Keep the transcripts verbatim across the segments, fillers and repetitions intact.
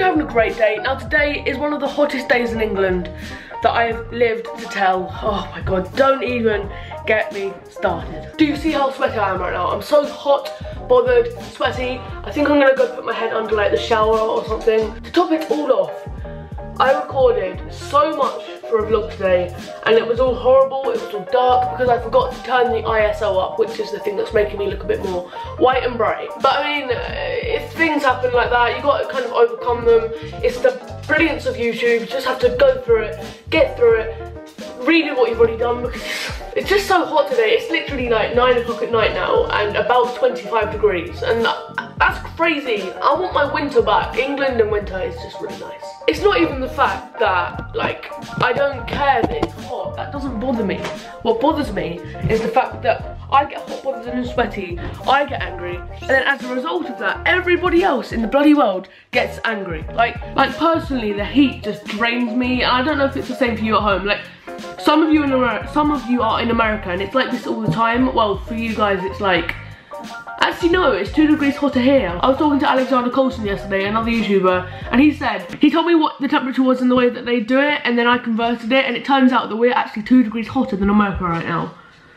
having a great day. Now today is one of the hottest days in England that I've lived to tell. Oh my god, don't even get me started. Do you see how sweaty I am right now? I'm so hot, bothered, sweaty. I think I'm gonna go put my head under like the shower or something. To top it all off, I recorded so much for a vlog today and it was all horrible, it was all dark because I forgot to turn the I S O up, which is the thing that's making me look a bit more white and bright. But I mean, if things happen like that, you got to kind of overcome them. It's the brilliance of YouTube, you just have to go through it, get through it, redo what you've already done because it's just so hot today. It's literally like nine o'clock at night now and about twenty-five degrees and that's crazy. I want my winter back. England in winter is just really nice. It's not even the fact that like I don't care that it's hot. That doesn't bother me. What bothers me is the fact that I get hot, bothered and sweaty, I get angry, and then as a result of that, everybody else in the bloody world gets angry. Like, like personally, the heat just drains me, and I don't know if it's the same for you at home. Like, some of you in America, some of you are in America, and it's like this all the time. Well, for you guys, it's like, actually no, it's two degrees hotter here. I was talking to Alexander Colson yesterday, another YouTuber, and he said, he told me what the temperature was in the way that they do it, and then I converted it, and it turns out that we're actually two degrees hotter than America right now.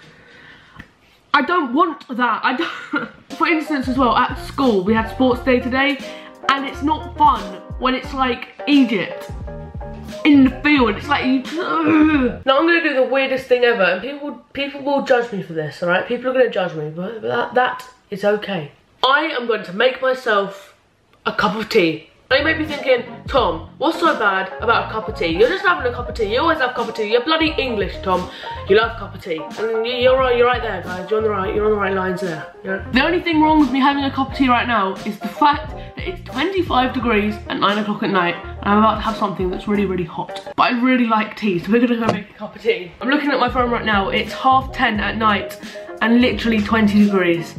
I don't want that. I don't. For instance as well, at school, we had sports day today, and it's not fun when it's like Egypt in the field. It's like you. Ugh. Now I'm gonna do the weirdest thing ever, and people people will judge me for this. All right, people are gonna judge me, but that that is okay. I am going to make myself a cup of tea. Now you may be thinking, Tom, what's so bad about a cup of tea? You're just having a cup of tea. You always have a cup of tea. You're bloody English, Tom. You love a cup of tea. And you're right, you're right there, guys. You're on the right, you're on the right lines there. You're... The only thing wrong with me having a cup of tea right now is the fact that it's twenty-five degrees at nine o'clock at night and I'm about to have something that's really, really hot. But I really like tea, so we're gonna go make a cup of tea. I'm looking at my phone right now. It's half ten at night and literally twenty degrees.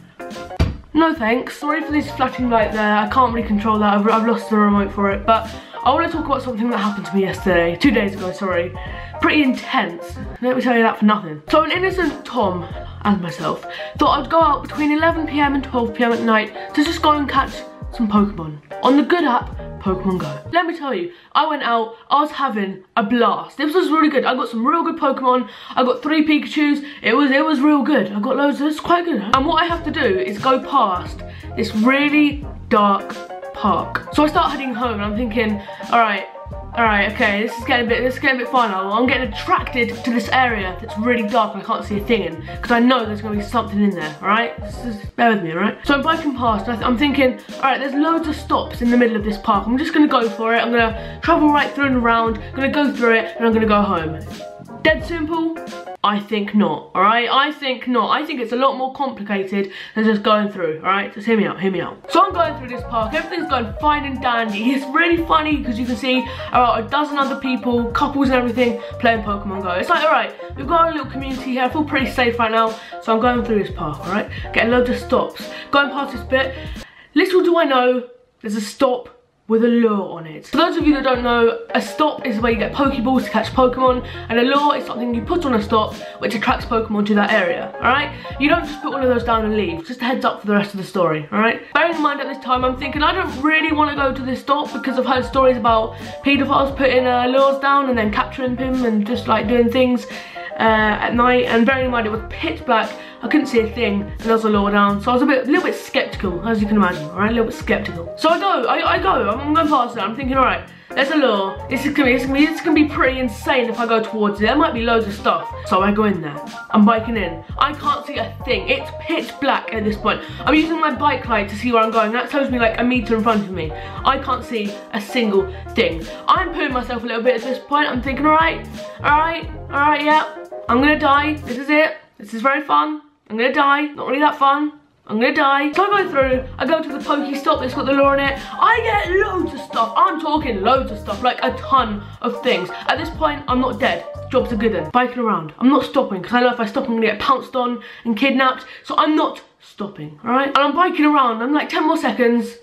No thanks. Sorry for this flashing light there. I can't really control that. I've, I've lost the remote for it. But I want to talk about something that happened to me yesterday. Two days ago, sorry. Pretty intense. Let me tell you that for nothing. So an innocent Tom, and myself, thought I'd go out between eleven p m and twelve p m at night to just go and catch some Pokemon. On the good app, Pokemon Go. Let me tell you, I went out, I was having a blast. This was really good. I got some real good Pokemon. I got three Pikachus. It was it was real good. I got loads, it was quite good. And what I have to do is go past this really dark park. So I start heading home and I'm thinking, alright, alright, okay, this is getting a bit this is getting a bit fun. I'm getting attracted to this area that's really dark and I can't see a thing in. Because I know there's gonna be something in there, alright? Just bear with me, alright? So I'm biking past, I'm thinking, alright, there's loads of stops in the middle of this park. I'm just gonna go for it. I'm gonna travel right through and around, I'm gonna go through it, and I'm gonna go home. Dead simple? I think not, alright? I think not. I think it's a lot more complicated than just going through, alright? Just hear me out, hear me out. So I'm going through this park, everything's going fine and dandy. It's really funny because you can see about a dozen other people, couples and everything, playing Pokemon Go. It's like, alright, we've got a little community here. I feel pretty safe right now. So I'm going through this park, alright? Getting loads of stops. Going past this bit. Little do I know, there's a stop with a lure on it. For those of you that don't know, a stop is where you get Pokeballs to catch Pokemon, and a lure is something you put on a stop which attracts Pokemon to that area, alright? You don't just put one of those down and leave, just a heads up for the rest of the story, alright? Bearing in mind at this time, I'm thinking I don't really want to go to this stop because I've heard stories about paedophiles putting uh, lures down and then capturing them and just like doing things uh, at night, and bearing in mind it was pitch black, I couldn't see a thing, and there was a lure down, so I was a bit, a little bit skeptical, as you can imagine, alright, a little bit skeptical. So I go, I, I go, I'm going past it, I'm thinking, alright, there's a lure, this is gonna be, this is gonna be, this is gonna be pretty insane if I go towards it, there might be loads of stuff. So I go in there, I'm biking in, I can't see a thing, it's pitch black at this point. I'm using my bike light to see where I'm going, that tells me like a meter in front of me. I can't see a single thing. I'm putting myself a little bit at this point, I'm thinking, alright, alright, alright, yeah, I'm gonna die, this is it, this is very fun. I'm gonna die, not really that fun. I'm gonna die. So I go through, I go to the Pokestop that's got the lure in it. I get loads of stuff. I'm talking loads of stuff, like a ton of things. At this point, I'm not dead. Job's a good one. Biking around. I'm not stopping, because I know if I stop, I'm gonna get pounced on and kidnapped. So I'm not stopping, alright? And I'm biking around, I'm like ten more seconds.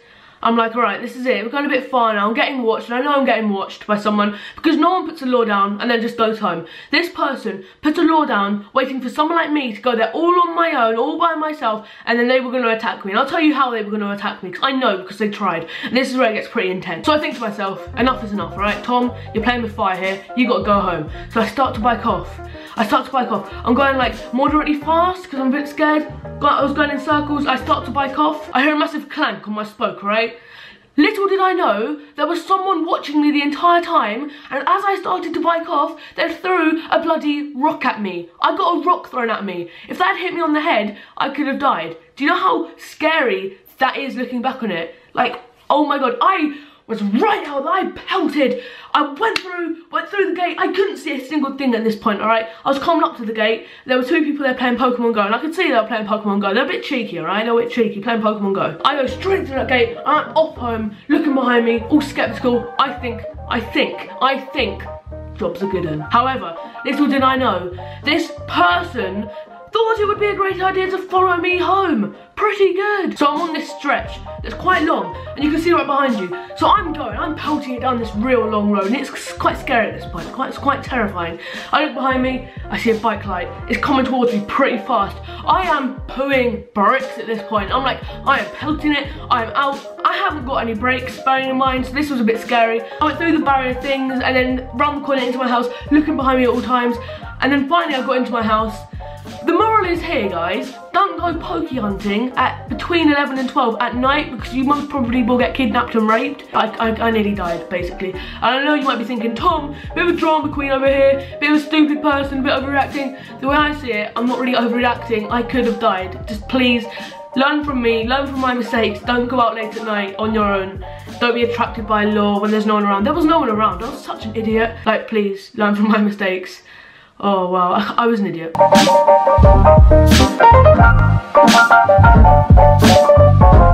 I'm like, alright, this is it. We're going a bit far now. I'm getting watched, and I know I'm getting watched by someone because no one puts a law down and then just goes home. This person put a law down, waiting for someone like me to go there all on my own, all by myself, and then they were going to attack me. And I'll tell you how they were going to attack me, because I know, because they tried. And this is where it gets pretty intense. So I think to myself, enough is enough, right? Tom, you're playing with fire here. You got to go home. So I start to bike off. I start to bike off. I'm going like moderately fast because I'm a bit scared. I was going in circles. I start to bike off. I hear a massive clank on my spoke, right? Little did I know, there was someone watching me the entire time, and as I started to bike off, they threw a bloody rock at me. I got a rock thrown at me. If that had hit me on the head, I could have died. Do you know how scary that is looking back on it? Like, oh my god, I was right out there. I pelted. I went through, went through the gate. I couldn't see a single thing at this point, alright? I was coming up to the gate. There were two people there playing Pokemon Go, and I could see they were playing Pokemon Go. They're a bit cheeky, alright? They're a bit cheeky, playing Pokemon Go. I go straight through that gate, and I'm off home, looking behind me, all skeptical. I think, I think, I think, job's a good one. However, little did I know, this person thought it would be a great idea to follow me home. Pretty good. So I'm on this stretch that's quite long, and you can see right behind you. So I'm going, I'm pelting it down this real long road, and it's quite scary at this point. Quite, it's quite terrifying. I look behind me, I see a bike light. It's coming towards me pretty fast. I am pooing bricks at this point. I'm like, I am pelting it, I am out. I haven't got any brakes, bearing in mind, so this was a bit scary. I went through the barrier things, and then round the corner into my house, looking behind me at all times, and then finally I got into my house. The moral is here, guys, don't go pokey hunting at between eleven and twelve at night, because you most probably will get kidnapped and raped. I, I, I nearly died, basically. And I know you might be thinking, Tom, bit of a drama queen over here, bit of a stupid person, bit overreacting. The way I see it, I'm not really overreacting. I could have died. Just please, learn from me, learn from my mistakes. Don't go out late at night on your own. Don't be attracted by law when there's no one around. There was no one around. I was such an idiot. Like, please, learn from my mistakes. Oh wow, I, I was an idiot.